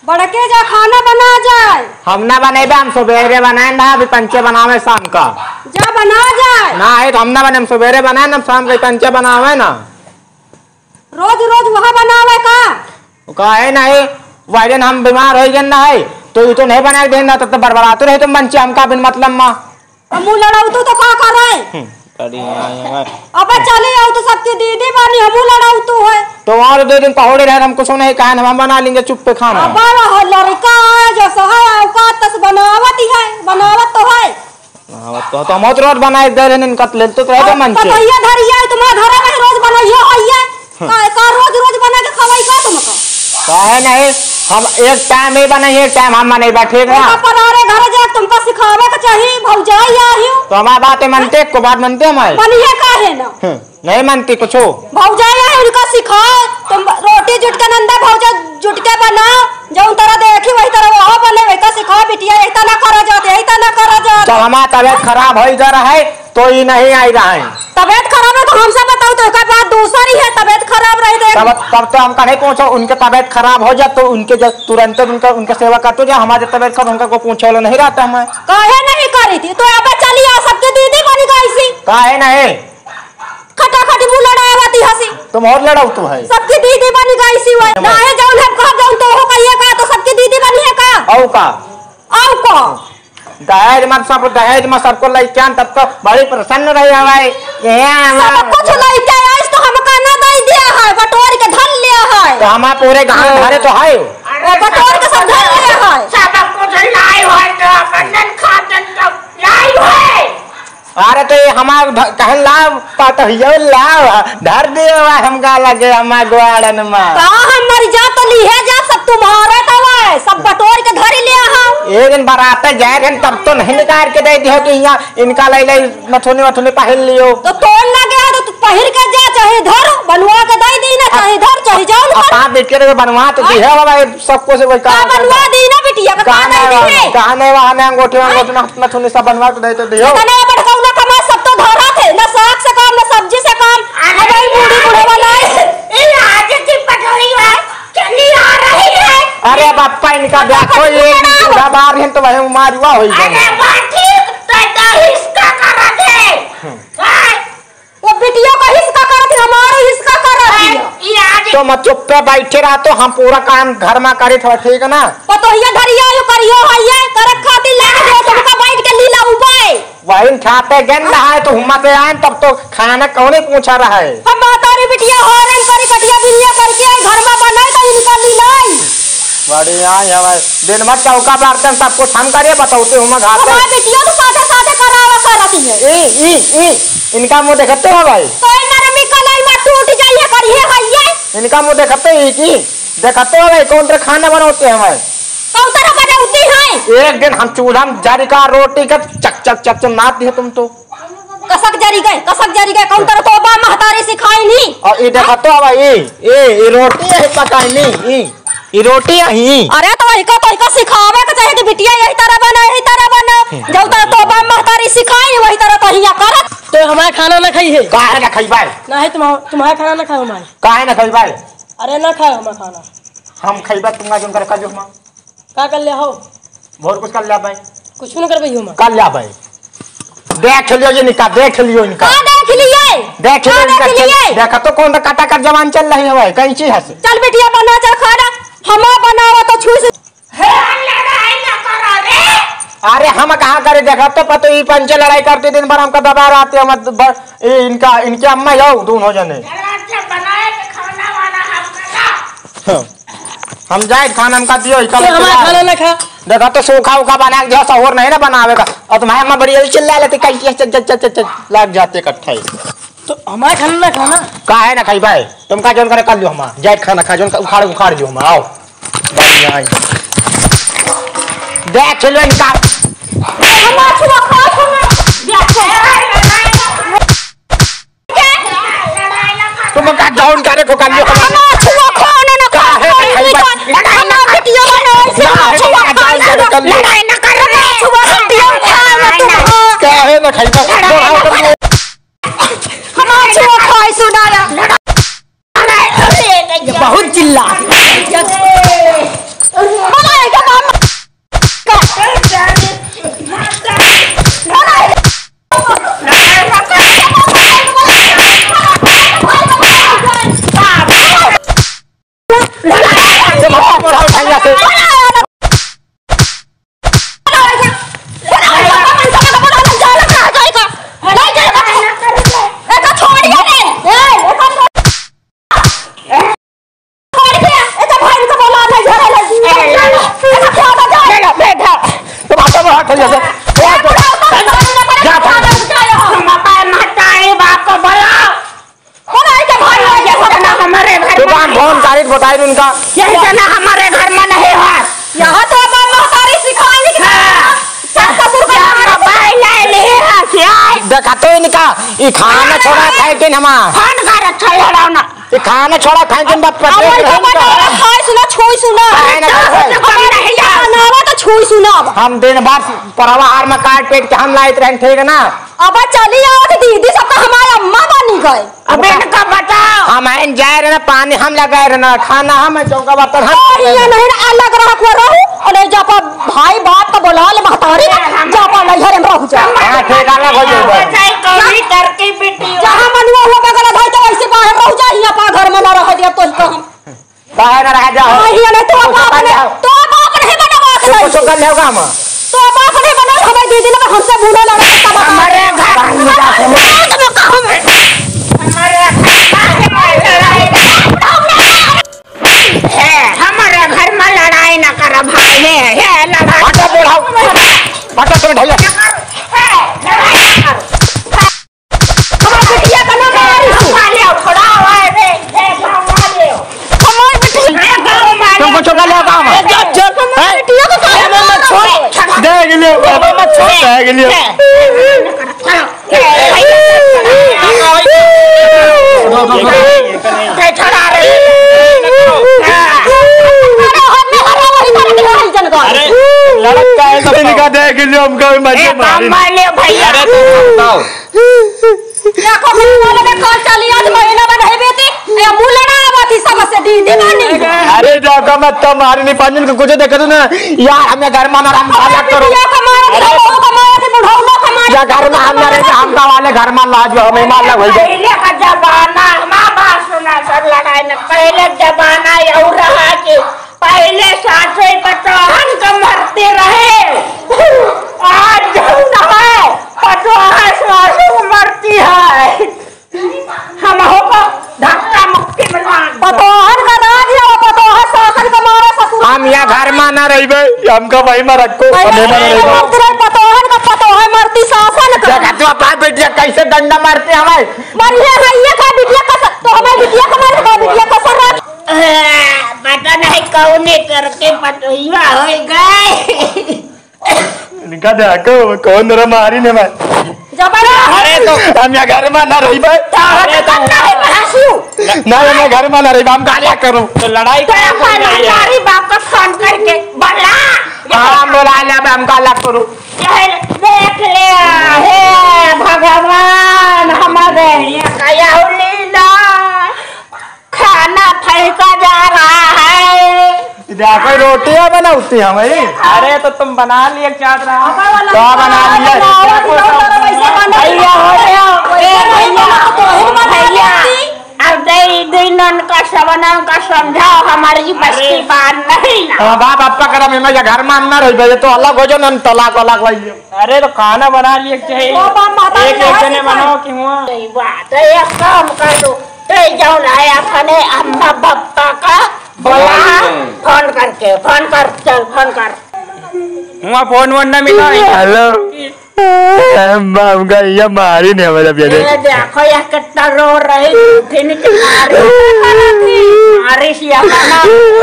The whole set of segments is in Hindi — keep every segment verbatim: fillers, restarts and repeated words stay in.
बड़के जा खाना बना जाए। हम ना बनेबे, हम सुबेरे बनाए ना, अभी पंचे बनावे शाम का। जा बना जाए ना है तो हम ना बने, हम सुबेरे बनाए ना, शाम के पंचे बनावे ना। रोज रोज वहाँ बनावे का का है नहीं, वायरन हम बीमार हो गए ना है तो ये तो नहीं बना देना, तब तो बरबराते रहे तुम पंचे हमका बिन मतलब माँ मुँह लड़ाऊ तू तो का कर रहे। अबे चले आओ तो सबकी दीदी बनी, हम लड़ाऊ तू है तो और दो दिन पहोड़े रहे, हम कुछ नहीं कहा, हम बना लेंगे चुप पे खाना। अब लड़का जो सहाय औकात तस बनावत ही है, बनावत तो है तो तो हम रोज बनाए दे रहे इनका लेते तो है मन से पतैया धरिया तुम्हारा घरे में रोज बनाइयो है का का रोज रोज बना के खवाई का तुमको काहे नहीं, हम एक टाइम ही बनाए, एक टाइम हम बने बैठे ना पर अरे घर जा तुमको सिखावे के चाहिए भौजाई आई हो तो हमारी बातें मनते को बात मनते हमारे बनिए काहे ना नहीं मनती कुछ भौजाई आई उनका सिखाओ। तुम रोटी जुट के नंदा भौजा जुट के बनाओ, जो तरह देखी वही तरह वो बने वैसा सिखाओ बिटिया, ऐसा ना करा जाते ऐसा ना करा जाते। जब हमारा तबियत खराब हो जा रहा है तो ये नहीं आई रहा है। तबियत खराब है तो हमसे बताओ, तो एक बात दूसरी है तबियत खराब रही तो तब तब तो हमका नहीं पहुंचो, उनके तबियत खराब हो जाए तो उनके जब तुरंत उनका उनका सेवा करते जा, हमारे तबियत खराब उनका को पूछे वाला नहीं रहता हमें। काहे नहीं करी थी तो अब चली आ सबके दीदी बनी गई सी काहे नहीं खटाखटी मुंह लड़ावती हंसी तुम और लड़ाऊ तू है सबकी दीदी बनी गई सी वही ना है जौन हम कह जौन तो हो कहिए का तो सबकी दीदी बनी है का औ का औ को दहेज मत सब दहेज में सबको लइका तब तो बड़ी प्रसन्न रही हवाई सब कुछ लइका आज तो हमका ना दई दिया है, बटोर के धन लिया है तो हमारे पूरे गांव भरे तो है वो बटोर के सब धन लिया है सब कुछ लाई है तो अपन खातन तो लाई है। अरे तो ये हमार कहन लाभ पाता हियो लाभ धर दियो हमका लगे हमार ग्वाड़न में का हम मर जा तो लीहे जा सब तुम्हारे तवा सब बटोर के घर लिया है। एक दिन बराते जाए थे तब तो नहीं निकाल के दे दियो कि यहाँ इनका ले ले नथुनी वथुनी पहन लियो तो तोड़ ना गया तो तू पहिर के जा, चाहे धर बनवा के दे दी ना, चाहे धर चाहे जाओ अपना बेटे के बनवा तो दी है बाबा सबको से वही का बनवा दी ना बिटिया का का नहीं दी है कहां नहीं वहां में अंगूठी अंगूठी नथुनी सब बनवा के दे तो दियो ना बड़का ना कमा सब तो धरा थे ना, साग से काम ना सब्जी से काम। अरे बूढ़ी बूढ़े बनाए ये आज की पटोरी है चली आ रही है। अरे बापा इनका देखो ये पूरा बार है तो वही मारुआ होई अरे बाठी तो तो हिस्सा करा दे वो बिटिया का हिस्सा कर थी, हमारे हिस्सा कर रही ये आज तो मत चुप पे बैठे रहा तो हम पूरा काम घर में करे थोड़ा ठीक है ना। पतोहिया धरिया यो करियो है कर खाती लाग दो तुमका बैठ के लीला उपाय वही खाते गन रहा है तो हुमा से आए तब तो खाना कौन पूछा रहा है। हम मातारी बिटिया हो रही करी कटिया बिलिया करके घर में बनाए तो इनका लीलाई बढ़िया है दिन भर चौका बर्तन सब कुछ हम करे बताओते हुमा घाट हमारी बिटिया तो साथे साथे करावा करती है ई ई ई इनका मुंह देखते हो भाई तो नरमी कलाई में टूट जाइए करिए हइये इनका मुंह देखते ही की देखते हो भाई कौन तरह खाना बनाते हैं हमारे कौन तरह बनाती है। एक दिन हम चूल्हा में जारी का रोटी का चक चक चक चक नाच दिए तुम तो कसक जारी गए कसक जारी गए कौन तरह तो बा महतारी सिखाई नहीं और ये देखते हो भाई ये ये रोटी है पकाई नहीं ये रोटी है। अरे तो वही का तो का सिखावे के चाहिए कि बिटिया यही तरह बना यही तरह बना जब तक तो बा महतारी सिखाई वही तरह तो हिया करत तो हमारा खाना ना खाई है काहे ना खाई भाई ना है तुम तुम्हारा खाना ना खाओ हमारे काहे ना खाई भाई अरे ना खाओ हमारा खाना हम खाइबा तुमका जोन कर काजो हम का कर ले हो बहुत कुछ कर लिया भाई कुछ न करबई हम कर लिया भाई देख लियो ये निका देख लियो इनका का देख लिए देख लियो इनका चल देखा तो कौन काटा कर जवान चल रही है भाई कहीं चीज है चल बिटिया बना चल खाना हमा बनावा तो छूस हे लड़ाई ना करो रे। अरे हम कहाँ करे देखा तो पता ही पंचे लड़ाई करते दिन भर हमका दबा आते हम इनका इनके अम्मा जाओ दोनों जने बनाए के खाना वाना हम हम जाए खाना हमका दियो तो हमारा खाना ना खा देखा तो सूखा उखा बना के दिया सहोर नहीं ना बनावेगा और तुम्हारे अम्मा बड़ी चिल्ला लेते कहीं चल चल चल चल लग जाते इकट्ठा तो हमारा खाना ना खाना काहे ना खाई भाई तुम का जोन करे कर लियो हम जाए खाना खा जोन उखाड़ उखाड़ दियो हम आओ बढ़िया देख लो इनका हमा छुआ खा तुम का जोन करे को कर लियो हमा छुआ खाने ना काहे ना खाई भाई लड़ाई ना बिटिया बना से छुआ लड़ाई ना कर रे छुआ बिटिया खा तुम काहे ना खाई भाई हमा छुआ खाई सुनाया बहुत चिल्ला बताई उनका यही जना हमारे घर में नहीं है। यहाँ तो अपन महतारी सिखाएंगे कि देखा तो इनका ये खाना छोड़ा खाए हमारा फोन कर अच्छा लड़ाओ ना ये खाना छोड़ा खाए दिन बात खाए सुना छुई सुना नावा तो छुई सुना हम दिन बार परवार में काट पेट के हम लाइत रहे थे ना अब चली आओ तो दीदी सब तो हमारे अम्मा बनी गए। अब इनका बताओ हम आइन जाए रहे ना पानी हम लगाए रहे ना खाना हम चौका बर्तन हम ये नहीं ना अलग रहा को रहू अरे जब भाई बाप का बोला ले महतारी जब नैहर में रहू जा हां ठीक अलग हो जाए कभी करके बेटी जहां मनवा हुआ बगल भाई तो ऐसे बाहर रहू जा यहाँ घर में ना रह दिया तो हम बाहर रह जाओ ये नहीं तो बाप ने तो बाप नहीं बनवा के कुछ कर लेगा हम तो बाप नहीं बना हमारी दीदी ने हमसे बूढ़ा लड़ा हमारे घर हमारे घर में लड़ाई ना कर भाई है लड़ाई हटा बोलाओ हटा तुम ढैया बिटिया का नाम है थोड़ा है रे तुम कुछ कर लेगा हम बिटिया को काहे में मत छोड़ देख लियो मत छोड़ देख लियो छड़ा रे अरे लड़क का है इनका देख लियो हमका भी मजे मारी ले भैया अरे तुम बताओ देखो वाले में कौन चली आज महीना में नहीं बेटी ए मुलना आवती सब से दीदी मानी अरे जाका मत तो मारी नहीं पंजन को कुछ देखो तो ना यार हमें घर में आराम खाया करो बिटिया का मार दे वो का मार दे बुढ़ौला का मार या घर में हम रहे हम का वाले घर में लाज हमें मार लग गई पहले का जमाना मां बाप सुना सब लड़ाई न पहले जमाना यौ रहा कि पहले सासे पटोहन का मरते रहे आज ना है पटोहा सासू मरती है हम हो को धक्का मुक्की में पतोहन का राज है वो पतोहा शासन का मारा ससुर हम यहाँ घर में ना रही भाई हमका भाई में रखो हमें में रही पतोहन का पतोहा मरती शासन का देखा तू अपना बेटिया कैसे डंडा मारते हमें मरिए है ये का बिटिया का तो हमें बिटिया का मार का बिटिया का सर पता नहीं कौन करके पटोहिया हो गए इनका देखो कौन रे मारी ने मैं जबरा अरे तो हम यहाँ घर में ना रही भाई अरे तो ना मैं घर में ना रही हम गालियाँ करूँ तो लड़ाई सारी बाप को फोन करके बोला हम बोला ले हम गालियाँ करूँ देख ले हे भगवान हमारे यहाँ लीला खाना फेंका जा रहा है देखो रोटियां बनाती हैं भाई अरे तो तुम बना लिए क्या क्या बना लिया अब दिन का सबनम का समझाओ हमारी बस की बात नहीं ना बाप आपका करा मैं घर में ना रही तो अलग हो जाओ ना तलाक वलाक लाइए अरे तो खाना बना लिए चाहिए एक एक जने बनाओ कि हुआ बात एक काम कर दो जाओ लाए अपने अम्मा पापा का बोला फोन करके फोन कर चल फोन कर हुआ फोन वोन ना मिला हेलो हमका ये मारी नहीं हमारा बेटे ये देखो ये कितना रो रही फिर मारी मारी सिया माना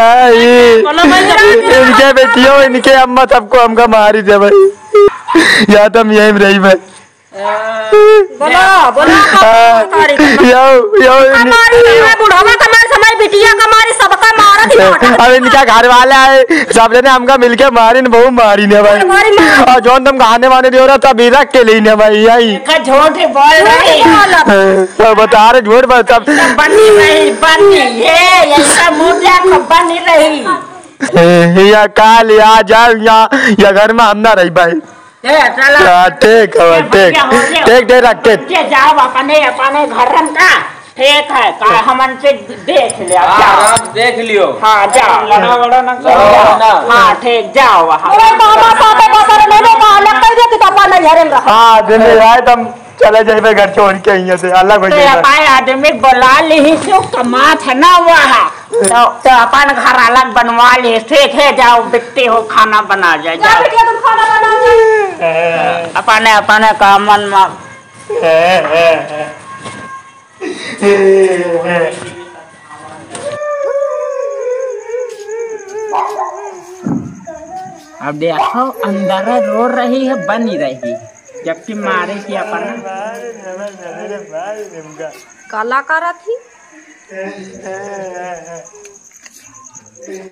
इनके बेटियों इनके अम्मा सबको हमका मारी दे भाई या तो हम यहीं रही भाई बोला बोला यो यो हमारी बुढ़ावा का मार समय बिटिया का मारी सबका मारा थी अब इनका घर वाला है सब ने हमका मिलके मारी न बहु मारी ने भाई और जोन तुम खाने वाने दे रहा था अभी रख के लिए भाई यही झूठ बोल रही बता रहे झूठ बता बनी रही बनी ये ऐसा मुझे बनी रही या काल या जाओ यहाँ या घर में हम ना रही भाई ठीक है ठीक ठीक ठीक रख के जाओ अपने अपने घर का ठीक है का हमन से देख लिया हाँ, देख लियो हाँ जाओ लड़ा वड़ा ना करो हाँ ठीक जाओ वहाँ मामा साथे बसर लेने का अलग कर दे कि पापा नहीं हरे रहा हाँ दिन में आए तुम चले जाइए घर छोड़ के यहाँ से अलग हो तो अपन आदमी बुला ली क्यों कमात है ना वहाँ तो, तो अपन घर अलग बनवा ली ठीक है जाओ बिकते हो खाना बना जाए जाओ बिटिया तुम खाना बनाओ अपने अपने का मन में अब देखो अंदर रो रही है बनी रही जबकि मारे की अपन काला करा थी।